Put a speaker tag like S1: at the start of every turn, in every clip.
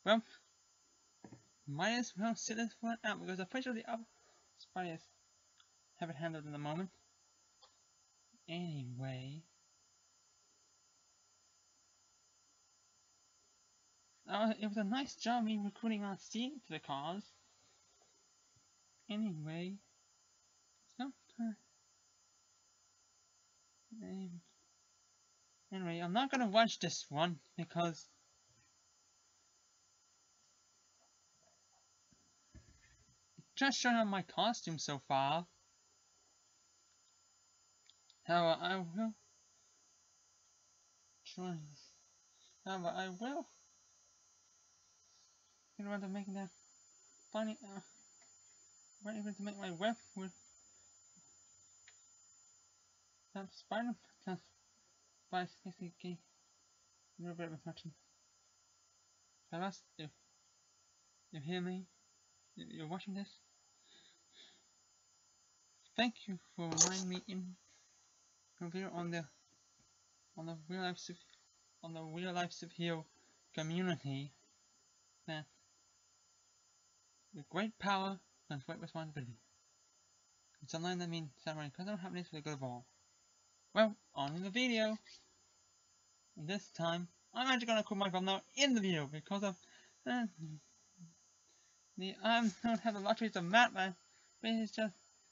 S1: Well, might as well sit this one out because I'm pretty sure the other spiders have it handled in the moment. Anyway. It was a nice job me recruiting our seat to the cause. Anyway. Anyway, I'm not gonna watch this one because just showing off my costume so far. However, I will try. However, I will get around to making that funny. Right, even to make my web with that spider plus 560k. A little bit of reflection. Fellas, if you hear me, if you're watching this, thank you for reminding me in a video on the real life superhero community that with great power comes great responsibility. And sometimes that means suffering because I don't have this for the good of all. Well, on in the video. And this time, I'm actually gonna put my thumbnail in the video because of I don't have the luxuries of Batman. But it's just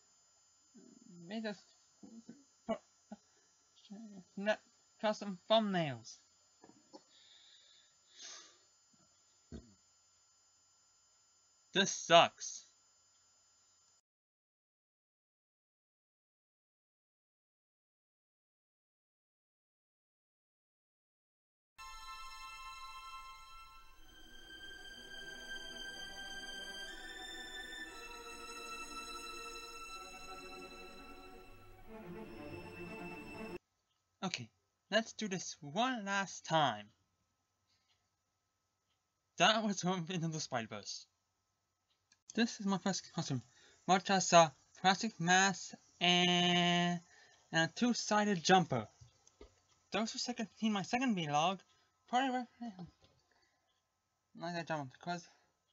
S1: put custom thumbnails. This sucks. Okay, let's do this one last time. That was from Into the Spider-Verse. This is my first costume. Much as a plastic mask and a two-sided jumper. Those who seen my second vlog probably like that jumper because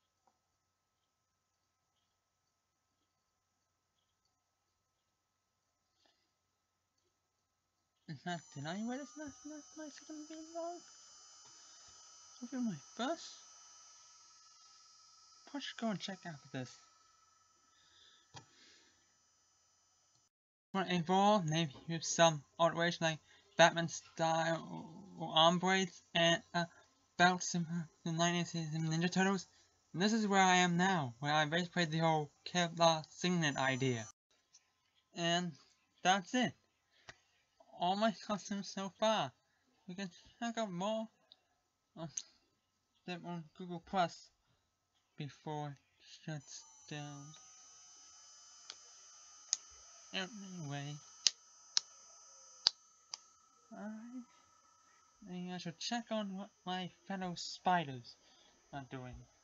S1: in fact, did I wear this last my second vlog? Over my first? Probably should go and check out this. For a ball, maybe with some alteration like Batman style or arm braids and a belt similar to the 90s Ninja Turtles. And this is where I am now, where I basically played the whole Kevlar singlet idea. And that's it. All my costumes so far. You can check out more of them on Google Plus before it shuts down. Anyway, I think I should check on what my fellow spiders are doing.